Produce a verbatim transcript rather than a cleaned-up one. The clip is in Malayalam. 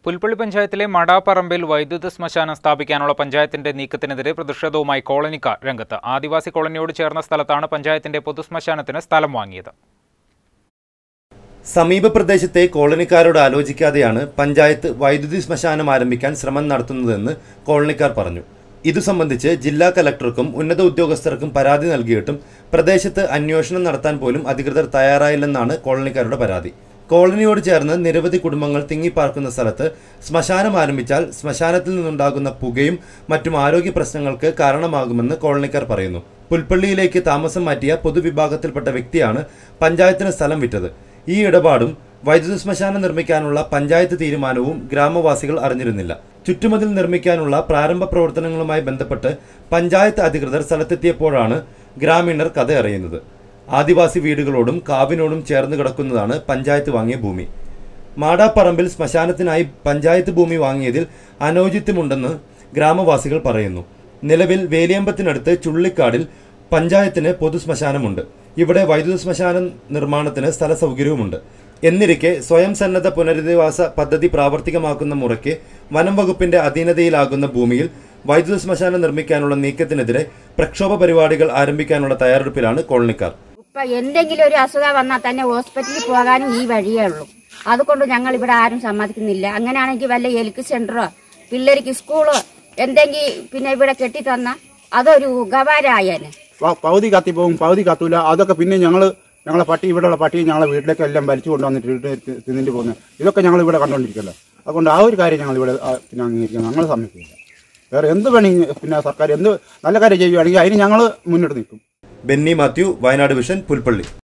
പുൽപ്പള്ളി പഞ്ചായത്തിലെ മടാപ്പറമ്പിൽ വൈദ്യുത ശ്മശാനം സ്ഥാപിക്കാനുള്ള പഞ്ചായത്തിന്റെ നീക്കത്തിനെതിരെ പ്രതിഷേധവുമായി കോളനിക്കാർ രംഗത്ത്. ആദിവാസി കോളനിയോട് ചേർന്ന സ്ഥലത്താണ് പഞ്ചായത്തിന്റെ പൊതുശ്മശാനത്തിന് സ്ഥലം വാങ്ങിയത്. സമീപ പ്രദേശത്തെ കോളനിക്കാരോട് ആലോചിക്കാതെയാണ് പഞ്ചായത്ത് വൈദ്യുതി ശ്മശാനം ആരംഭിക്കാൻ ശ്രമം നടത്തുന്നതെന്ന് കോളനിക്കാർ പറഞ്ഞു. ഇതു സംബന്ധിച്ച് ജില്ലാ കലക്ടർക്കും ഉന്നത ഉദ്യോഗസ്ഥർക്കും പരാതി നൽകിയിട്ടും പ്രദേശത്ത് അന്വേഷണം നടത്താൻ പോലും അധികൃതർ തയ്യാറായില്ലെന്നാണ് കോളനിക്കാരുടെ പരാതി. കോളനിയോട് ചേർന്ന് നിരവധി കുടുംബങ്ങൾ തിങ്ങിപ്പാർക്കുന്ന സ്ഥലത്ത് ശ്മശാനം ആരംഭിച്ചാൽ ശ്മശാനത്തിൽ നിന്നുണ്ടാകുന്ന പുകയും മറ്റും ആരോഗ്യ പ്രശ്നങ്ങൾക്ക് കാരണമാകുമെന്ന് കോളനിക്കാർ പറയുന്നു. പുൽപ്പള്ളിയിലേക്ക് താമസം മാറ്റിയ പൊതുവിഭാഗത്തിൽപ്പെട്ട വ്യക്തിയാണ് പഞ്ചായത്തിന് സ്ഥലം വിറ്റത്. ഈ ഇടപാടും വൈദ്യുത ശ്മശാനം നിർമ്മിക്കാനുള്ള പഞ്ചായത്ത് തീരുമാനവും ഗ്രാമവാസികൾ അറിഞ്ഞിരുന്നില്ല. ചുറ്റുമതിൽ നിർമ്മിക്കാനുള്ള പ്രാരംഭ പ്രവർത്തനങ്ങളുമായി ബന്ധപ്പെട്ട് പഞ്ചായത്ത് അധികൃതർ സ്ഥലത്തെത്തിയപ്പോഴാണ് ഗ്രാമീണർ കഥ അറിയുന്നത്. ആദിവാസി വീടുകളോടും കാവിനോടും ചേർന്ന് കിടക്കുന്നതാണ് പഞ്ചായത്ത് വാങ്ങിയ ഭൂമി. മാടാപ്പറമ്പിൽ ശ്മശാനത്തിനായി പഞ്ചായത്ത് ഭൂമി വാങ്ങിയതിൽ അനൗചിത്യമുണ്ടെന്ന് ഗ്രാമവാസികൾ പറയുന്നു. നിലവിൽ വേലിയമ്പത്തിനടുത്ത് ചുള്ളിക്കാടിൽ പഞ്ചായത്തിന് പൊതു ശ്മശാനമുണ്ട്. ഇവിടെ വൈദ്യുത ശ്മശാനം നിർമ്മാണത്തിന് സ്ഥല സൗകര്യവുമുണ്ട്. എന്നിരിക്കെ സ്വയം സന്നദ്ധ പുനരധിവാസ പദ്ധതി പ്രാവർത്തികമാക്കുന്ന മുറയ്ക്ക് വനം വകുപ്പിന്റെ അധീനതയിലാകുന്ന ഭൂമിയിൽ വൈദ്യുത ശ്മശാനം നിർമ്മിക്കാനുള്ള നീക്കത്തിനെതിരെ പ്രക്ഷോഭ പരിപാടികൾ ആരംഭിക്കാനുള്ള തയ്യാറെടുപ്പിലാണ് കോളനിക്കാർ. ഇപ്പൊ എന്തെങ്കിലും ഒരു അസുഖം വന്നാൽ തന്നെ ഹോസ്പിറ്റലിൽ പോകാനും ഈ വഴിയേ ഉള്ളൂ. അതുകൊണ്ട് ഞങ്ങൾ ഇവിടെ ആരും സമ്മതിക്കുന്നില്ല. അങ്ങനെയാണെങ്കിൽ വല്ല ഹെൽത്ത് സെന്ററോ പിള്ളേർക്ക് സ്കൂളോ എന്തെങ്കിലും പിന്നെ ഇവിടെ കെട്ടിത്തന്ന അതൊരു ഉപകാരമായേനെ. പകുതി കത്തിപ്പോവും, പകുതി കത്തൂല. അതൊക്കെ പിന്നെ ഞങ്ങൾ ഞങ്ങളെ പട്ടി ഇവിടെയുള്ള പട്ടി ഞങ്ങളെ വീട്ടിലേക്ക് എല്ലാം വലിച്ചു കൊണ്ടുവന്നിട്ട് തിന്നിട്ട് പോകുന്നത് ഇതൊക്കെ ഞങ്ങൾ ഇവിടെ കണ്ടുകൊണ്ടിരിക്കല്ലോ. അതുകൊണ്ട് ആ ഒരു കാര്യം ഞങ്ങൾ ഇവിടെ പിന്നെ അംഗീകരിക്കുന്നത് ഞങ്ങൾ സമ്മതിക്കില്ല. വേറെ എന്ത് വേണമെങ്കിൽ പിന്നെ സർക്കാർ എന്ത് നല്ല കാര്യം ചെയ്യുകയാണെങ്കിൽ അതിന് ഞങ്ങൾ മുന്നോട്ട് നിൽക്കും. ബെന്നി മാത്യു, വയനാട് വിഷൻ, പുൽപ്പള്ളി.